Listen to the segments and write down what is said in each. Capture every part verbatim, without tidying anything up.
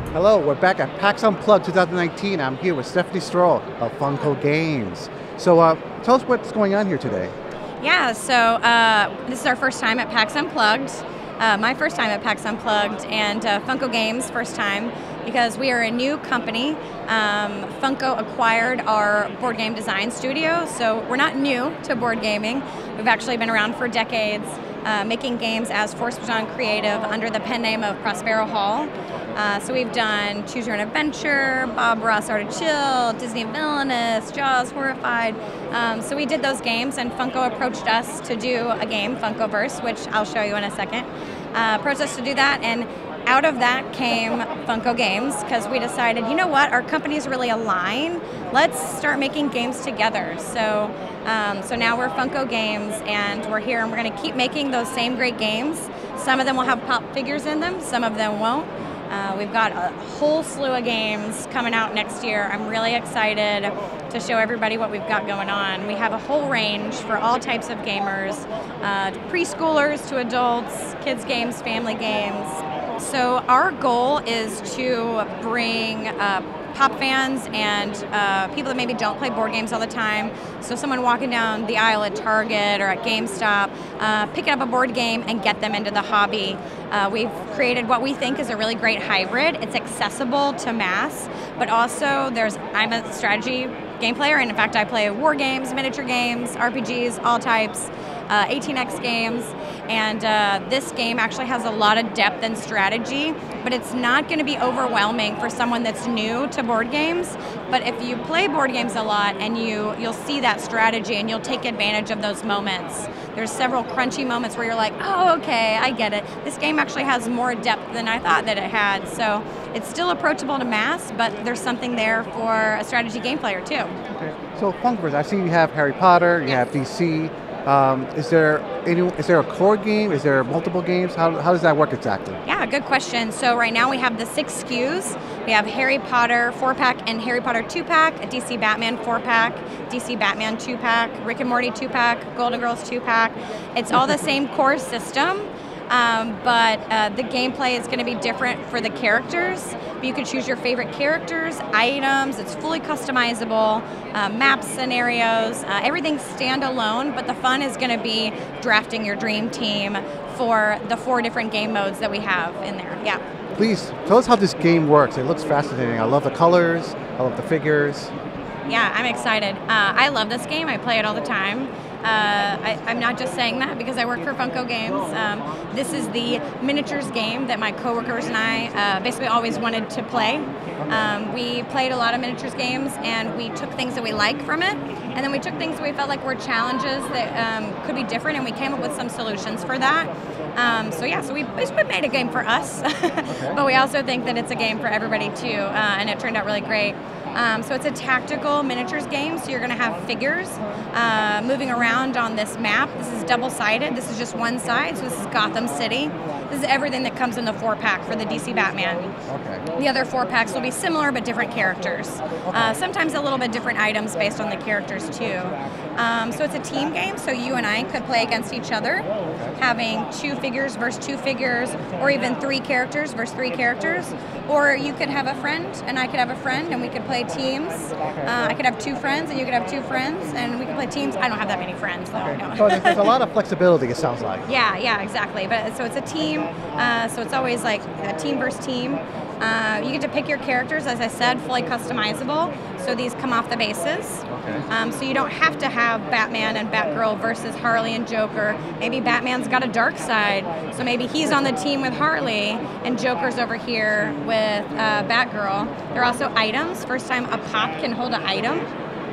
Hello, we're back at PAX Unplugged twenty nineteen. I'm here with Stephanie Stroll of Funko Games. So uh, tell us what's going on here today. Yeah, so uh, this is our first time at PAX Unplugged. Uh, my first time at PAX Unplugged, and uh, Funko Games' first time, because we are a new company. Um, Funko acquired our board game design studio, so we're not new to board gaming. We've actually been around for decades, uh, making games as Force Baton Creative under the pen name of Prospero Hall. Uh, so we've done Choose Your Own Adventure, Bob Ross Art of Chill, Disney Villainous, Jaws Horrified. Um, so we did those games, and Funko approached us to do a game, Funkoverse, which I'll show you in a second. Uh, approached us to do that, and out of that came Funko Games, because we decided, you know what, our companies really align. Let's start making games together. So, um, so now we're Funko Games, and we're here, and we're going to keep making those same great games. Some of them will have pop figures in them, some of them won't. Uh, we've got a whole slew of games coming out next year. I'm really excited to show everybody what we've got going on. We have a whole range for all types of gamers, uh, preschoolers to adults, kids games, family games. So our goal is to bring uh, pop fans and uh, people that maybe don't play board games all the time. So someone walking down the aisle at Target or at GameStop, uh, picking up a board game and get them into the hobby. Uh, we've created what we think is a really great hybrid. It's accessible to mass, but also there's, I'm a strategy game player, and in fact I play war games, miniature games, R P Gs, all types, uh, eighteen X games, and uh, this game actually has a lot of depth and strategy, but it's not going to be overwhelming for someone that's new to board games. But if you play board games a lot, and you, you'll see that strategy and you'll take advantage of those moments. There's several crunchy moments where you're like, oh, okay, I get it. This game actually has more depth than I thought that it had. So it's still approachable to mass, but there's something there for a strategy game player too. Okay. So Funkoverse, I see you have Harry Potter, you Yes. have D C. Um, is there any? Is there a core game? Is there multiple games? How, how does that work exactly? Yeah, good question. So right now we have the six S K Us. We have Harry Potter four pack and Harry Potter two pack, a D C Batman four pack, D C Batman two pack, Rick and Morty two pack, Golden Girls two pack. It's all the same core system. Um, but uh, the gameplay is going to be different for the characters. You can choose your favorite characters, items, it's fully customizable, uh, map scenarios, uh, everything's standalone, but the fun is going to be drafting your dream team for the four different game modes that we have in there. Yeah. Please tell us how this game works. It looks fascinating. I love the colors, I love the figures. Yeah, I'm excited. Uh, I love this game. I play it all the time. Uh, I, I'm not just saying that because I work for Funko Games. Um, this is the miniatures game that my coworkers and I uh, basically always wanted to play. Um, we played a lot of miniatures games, and we took things that we like from it, and then we took things that we felt like were challenges that um, could be different, and we came up with some solutions for that. Um, so yeah, so we basically made a game for us, but we also think that it's a game for everybody too, uh, and it turned out really great. Um, so it's a tactical miniatures game, so you're going to have figures uh, moving around on this map. This is double-sided. This is just one side, so this is Gotham City. This is everything that comes in the four-pack for the D C Batman. Okay. The other four packs will be similar but different characters. Uh, sometimes a little bit different items based on the characters too. Um, so it's a team game, so you and I could play against each other, having two figures versus two figures, or even three characters versus three characters. Or you could have a friend, and I could have a friend, and we could play teams. Uh, I could have two friends, and you could have two friends, and we could play teams. I don't have that many friends, though. Okay. No. So there's, there's a lot of flexibility, it sounds like. Yeah, yeah, exactly. But so it's a team, uh, so it's always like a team versus team. Uh, you get to pick your characters, as I said, fully customizable. So these come off the bases. Okay. Um, so you don't have to have Batman and Batgirl versus Harley and Joker. Maybe Batman's got a dark side, so maybe he's on the team with Harley, and Joker's over here with uh, Batgirl. There are also items. First time a pop can hold an item.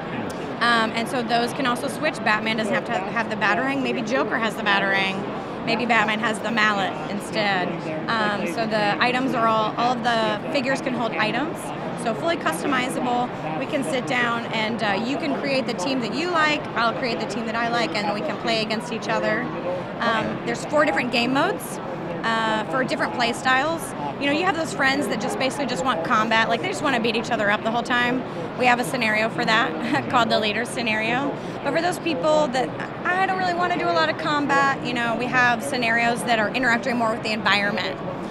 Um, and so those can also switch. Batman doesn't have to have the Batarang. Maybe Joker has the Batarang. Maybe Batman has the mallet instead. Um, so the items are all, all of the figures can hold items. So fully customizable. We can sit down and uh, you can create the team that you like. I'll create the team that I like, and we can play against each other. Um, there's four different game modes. Uh, for different play styles. You know, you have those friends that just basically just want combat, like they just want to beat each other up the whole time. We have a scenario for that called the leader scenario. But for those people that I don't really want to do a lot of combat, you know, we have scenarios that are interacting more with the environment.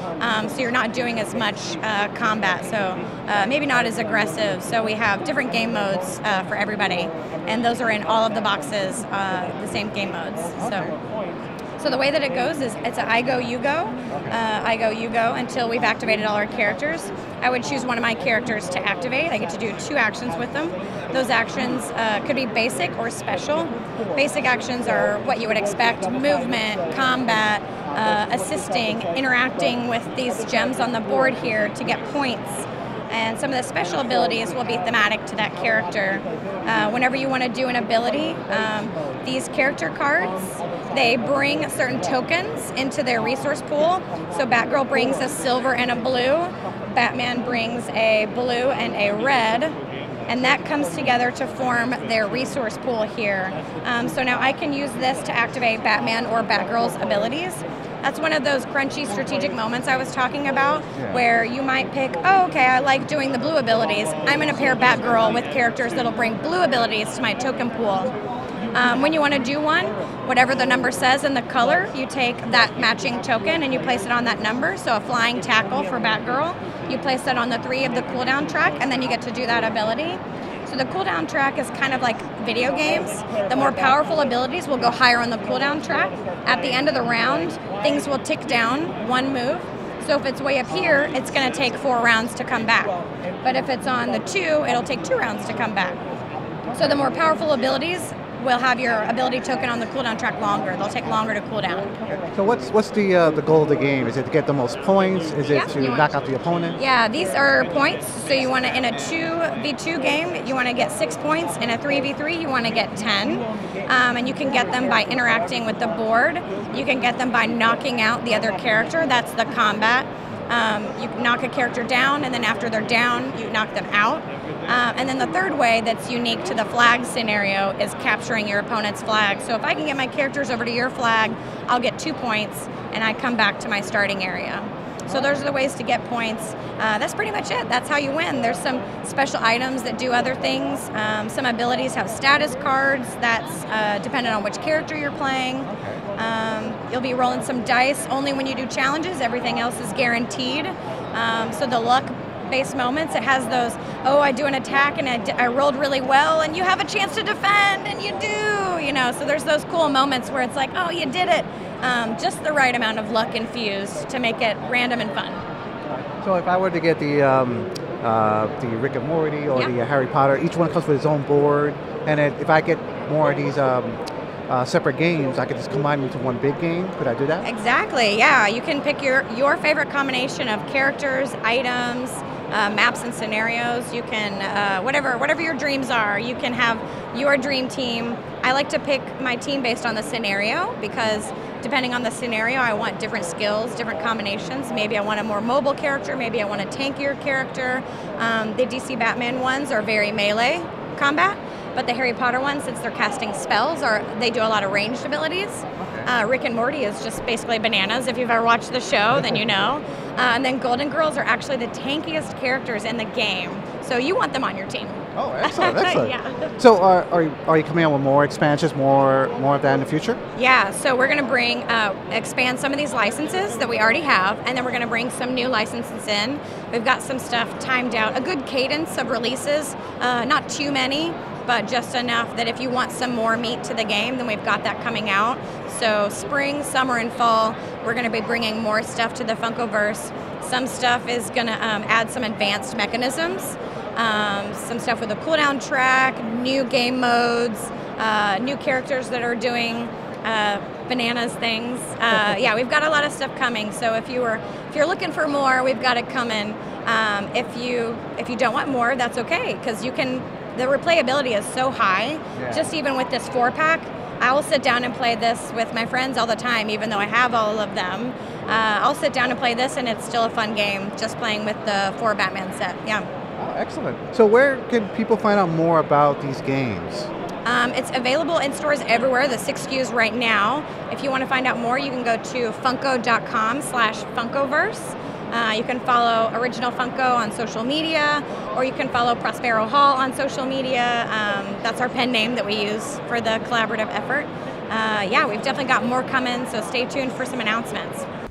um, so you're not doing as much uh, combat, so uh, maybe not as aggressive. So we have different game modes uh, for everybody, and those are in all of the boxes, uh, the same game modes. So. So the way that it goes is it's a I go, you go, uh, I go, you go until we've activated all our characters. I would choose one of my characters to activate. I get to do two actions with them. Those actions uh, could be basic or special. Basic actions are what you would expect: movement, combat, uh, assisting, interacting with these gems on the board here to get points. And some of the special abilities will be thematic to that character. Uh, whenever you want to do an ability, um, these character cards, they bring certain tokens into their resource pool. So Batgirl brings a silver and a blue, Batman brings a blue and a red, and that comes together to form their resource pool here. Um, so now I can use this to activate Batman or Batgirl's abilities. That's one of those crunchy strategic moments I was talking about, yeah. where you might pick, oh, okay, I like doing the blue abilities. I'm going to pair Batgirl with characters that'll bring blue abilities to my token pool. Um, when you want to do one, whatever the number says in the color, you take that matching token and you place it on that number. So a flying tackle for Batgirl, you place that on the three of the cooldown track, and then you get to do that ability. So the cooldown track is kind of like video games. The more powerful abilities will go higher on the cooldown track. At the end of the round, things will tick down one move. So if it's way up here, it's going to take four rounds to come back. But if it's on the two, it'll take two rounds to come back. So the more powerful abilities will have your ability token on the cooldown track longer. They'll take longer to cool down. So what's what's the uh, the goal of the game? Is it to get the most points? Is it yeah, to knock out the opponent? Yeah, these are points. So you want to, in a two v two game, you want to get six points. In a three v three, you want to get ten. Um, and you can get them by interacting with the board. You can get them by knocking out the other character. That's the combat. Um, you knock a character down, and then after they're down, you knock them out. Uh, and then the third way that's unique to the flag scenario is capturing your opponent's flag. So if I can get my characters over to your flag, I'll get two points, and I come back to my starting area. So those are the ways to get points. Uh, that's pretty much it. That's how you win. There's some special items that do other things. Um, some abilities have status cards. That's uh, dependent on which character you're playing. Um, you'll be rolling some dice only when you do challenges. Everything else is guaranteed. Um, so the luck based moments, it has those, oh, I do an attack and I, d I rolled really well, and you have a chance to defend, and you do, you know, so there's those cool moments where it's like, oh, you did it. Um, just the right amount of luck infused to make it random and fun. So if I were to get the um, uh, the Rick and Morty or yeah. the uh, Harry Potter, each one comes with its own board, and it, if I get more of these um, uh, separate games, I could just combine them into one big game. Could I do that? Exactly, yeah. You can pick your, your favorite combination of characters, items, Uh, maps and scenarios. You can, uh, whatever whatever your dreams are, you can have your dream team. I like to pick my team based on the scenario, because depending on the scenario, I want different skills, different combinations. Maybe I want a more mobile character, maybe I want a tankier character. Um, the D C Batman ones are very melee combat, but the Harry Potter ones, since they're casting spells, are they do a lot of ranged abilities. Uh, Rick and Morty is just basically bananas. If you've ever watched the show, then you know. Uh, and then Golden Girls are actually the tankiest characters in the game. So you want them on your team. Oh, excellent, excellent. yeah. So are, are, you, are you coming out with more expansions, more more of that in the future? Yeah, so we're going to bring, uh, expand some of these licenses that we already have, and then we're going to bring some new licenses in. We've got some stuff timed out, a good cadence of releases, uh, not too many, but just enough that if you want some more meat to the game, then we've got that coming out. So spring, summer, and fall, we're going to be bringing more stuff to the Funkoverse. Some stuff is going to um, add some advanced mechanisms, um, some stuff with a cooldown track, new game modes, uh, new characters that are doing uh, bananas things. Uh, yeah, we've got a lot of stuff coming. So if you were, if you're looking for more, we've got it coming. Um, if you if you don't want more, that's okay, because you can. The replayability is so high. Yeah. Just even with this four pack, I will sit down and play this with my friends all the time, even though I have all of them. Uh, I'll sit down and play this, and it's still a fun game, just playing with the four Batman set. Yeah. Oh, excellent. So where can people find out more about these games? Um, it's available in stores everywhere, the six S K Us right now. If you want to find out more, you can go to funko dot com slash Funkoverse. Uh, you can follow Original Funko on social media, or you can follow Prospero Hall on social media. Um, that's our pen name that we use for the collaborative effort. Uh, yeah, we've definitely got more coming, so stay tuned for some announcements.